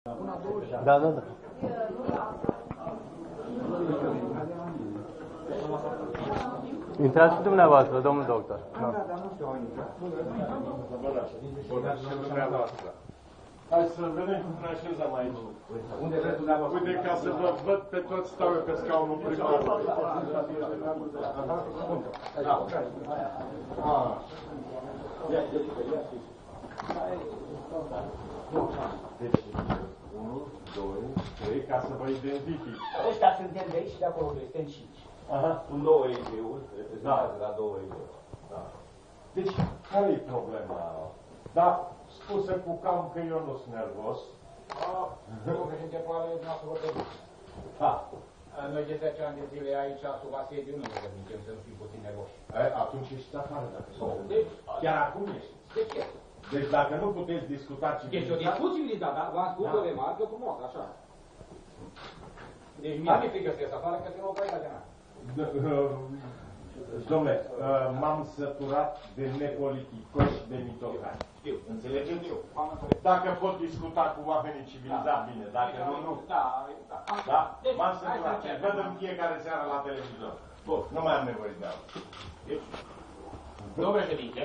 Da, da, da. Intrați și dumneavoastră, domnul doctor. Da, dar nu știu, Hai să vedem cum ne așezăm aici. unde vreți dumneavoastră? Uite, ca să vă văd pe toți, stau eu pe scaunul primar. Deci, 1, 2, 3, ca să vă identific. Ăștia suntem de aici și de acolo, suntem 5. Sunt 2 EG-uri, reprezentează la 2 EG-uri. Da. Deci, care e problema? Da, spuse cu cam că eu nu sunt nervos. Domnul președinte, probabil dumneavoastră vă tăduți. Noi de 10 ani de zile aici, sub asediu, nu ne permitem să nu fim puțin nervoși. Atunci ești afară, dacă sunt. Deci, chiar acum ești. de ce? Deci dacă nu puteți discuta civilizat... Este o discuție civilizată, dar v-am spus o remarcă frumoasă, așa. Deci mie mi-e frică să ies afară, că nu o băi la general. Dom'le, m-am săturat de nepoliticoși, de mitocani. Știu, Înțelegeți? eu, am înțeles. Dacă pot discuta cu oamenii civilizați, bine. Dacă nu, nu. Da? Deci, M-am săturat. Văd în fiecare seară la televizor. Bun, nu mai am nevoie de altă. Deci, domnul președinte,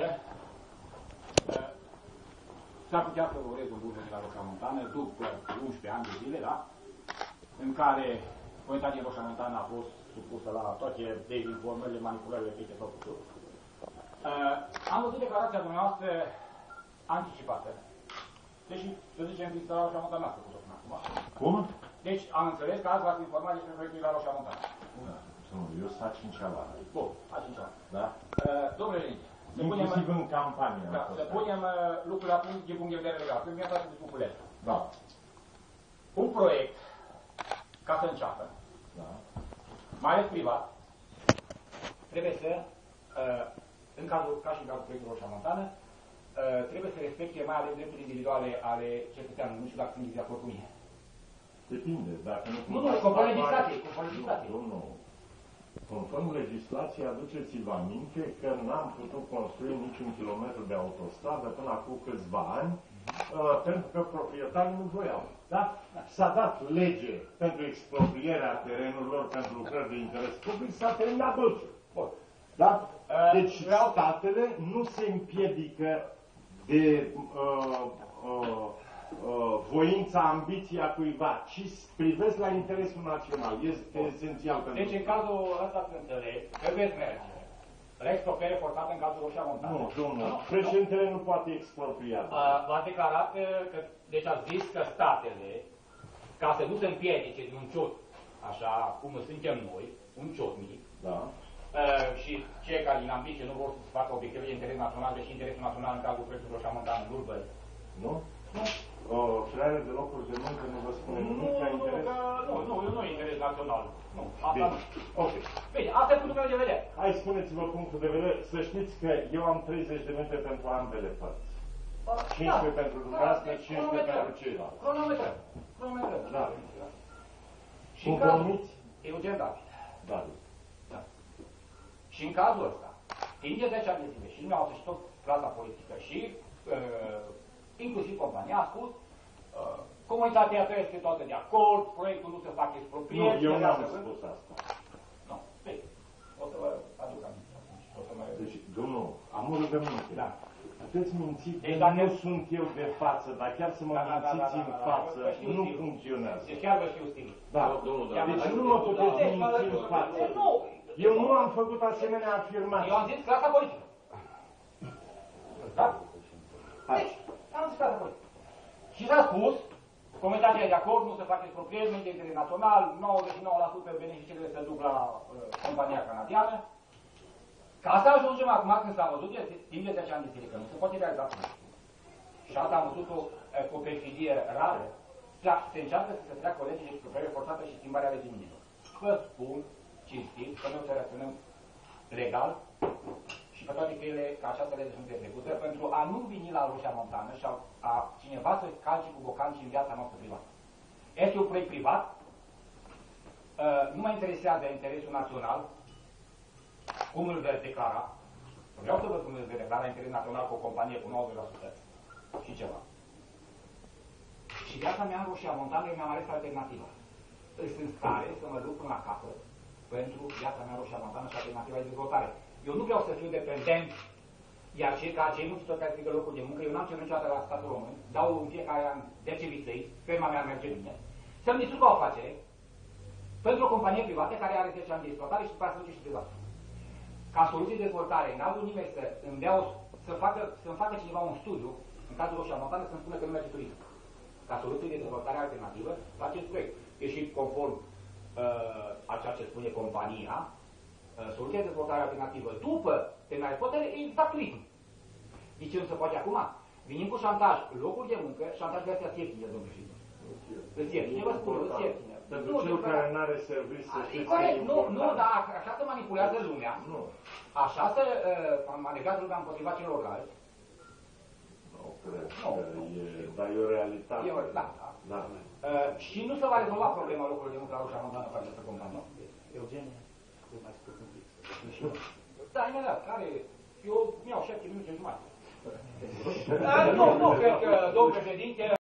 s-ar putea să vă urez un bun venit la Roșia Montană după 11 ani de zile, da? În care Comunitatea din Roșia Montană a fost supusă la toate dezinformările, manipulările pe tot puțul. Am văzut declarația dumneavoastră anticipată. Deci, să zicem, că la Roșia Montană n-a făcut-o până acum. Cum? Deci, am înțeles că azi v-ați informat despre proiectul la Roșia Montană. Eu sunt a cincea oară. Bun, a cincea. Da? Domnule președinte, Inclusiv în campanie. Da, să punem lucrurile la punct din punct de vedere legal. Primul mi-a dat cu Cuculescu. Da. Un proiect, ca să înceapă, mai ales privat, trebuie să, în cazul, ca și în cazul proiectului Roșia Montană, trebuie să respecte mai ales drepturile individuale ale cetățeanului. Nu știu dacă sunt de acord cu mine. Depinde. Dacă Nu, conform legislației, conform legislației. Nu. Conform legislației, aduceți-vă aminte că n-am putut construi niciun kilometru de autostradă până acum câțiva ani, pentru că proprietarii nu voiau. Da? S-a dat lege pentru exproprierea terenurilor pentru lucrări de interes public, s-a terminat bățul. Da? Deci statele nu se împiedică de voința, ambiția cuiva, ci privesc la interesul național. Este esențial pentru... Deci, în cazul ăsta, să înțeleg, trebuie să merge la expropriere forțată în cazul Roșia Montană. Nu, domnul. Președintele nu poate expropria. V-a declarat că, deci a zis că statele, ca să nu se împiedice din un ciot, așa cum suntem noi, un ciot mic, da. Și cei care din ambiție nu vor să facă obiective de interes național, deși interesul național în cazul proiectului Roșia Montană nu-l văd. Nu? Nu. Crearea de locuri de muncă nu vă spune nimic ca interes? Nu e interes național. Nu, asta nu. Ok. Bine, asta e punctul meu de vedere. Hai, spuneți-vă punctul de vedere. Să știți că eu am 30 de minute pentru ambele părți. 15 pentru dumneavoastră, 15 pentru ceilalți. Cronometrăm. Da. Și în cazul Eugen David. Da. Și în cazul ăsta, timp de 10 ani de zile, și dumneavoastră și tot clasa politică și inclusiv compania a spus comunitatea că este toată de acord, proiectul nu se face expropriere. Nu, eu n-am spus asta. Nu, bine, o să vă aduc aminte. Deci, domnul, am o rugăminte. Da. Puteți minți că deci, dacă nu sunt eu de față, dar chiar să mă mințiți în față, nu funcționează. Deci chiar vă știu stil. Da, deci nu mă puteți minți în față. Eu nu am făcut asemenea afirmații. Eu am zis clasa politică. Da? Deci, am zis clasa politică. Și s-a spus, comunitatea e de acord, nu se face expropriere, nu e interes național, 99% beneficiile se duc la compania canadiană. Ca să ajungem acum când s-a văzut, timp de 10 ani de zile, că nu se poate realiza până. Și asta am văzut cu o perfidie rară. Se încearcă să se treacă o lege de expropriere forțată și schimbarea legii minimă. Vă spun, cinstit, că noi să reacționăm legal și pe toate căile că această lege sunt execută pentru a nu veni la Roșia Montană și a cineva să calce cu bocanci în viața noastră privată. Este un proiect privat, nu mă interesează interesul național, cum îl veți declara. Vreau să văd cum îl veți declara interes național cu o companie cu 90% și ceva. Și viața mea în Roșia Montană mi-am ales alternativa. Sunt în stare să mă duc până la capăt pentru viața mea în Roșia Montană și alternativa de dezvoltare. Eu nu vreau să fiu dependent, iar cei mulți care strică locuri de muncă, eu n-am cerut niciodată la statul român, dau în fiecare an 10 viței, firma mea merge bine, să-mi distrug o afacere pentru o companie privată care are 10 ani de exploatare și după aceea se duce și privat. Ca soluție de dezvoltare, n-am vrut nimeni să-mi facă cineva un studiu, în cazul Roșia Montană, să-mi spună că nu merge turism. Ca soluție de dezvoltare alternativă la acest proiect. E și conform a ceea ce spune compania, soluția de dezvoltare alternativă după terminarea exploatării e exact turism. De ce nu se face acum? Venim cu șantaj, locuri de muncă, șantaj de astea ieftine, domnul președinte. Îți ieftine, vă spun, îți ieftine. Pentru cel care nu are serviciu să știți. Corect, nu, dar așa se manipulează lumea. Nu. Așa se manevrează lumea împotriva celorlalți. Nu cred că e, dar e o realitate. Da. Și nu se va rezolva problema locurilor de muncă la Roșia Montană cu această companie. Eugenie, mai scurt un pic. Da, imediat, care eu mi-au 7 minute jumătate. Nu, cred că, domnul președinte,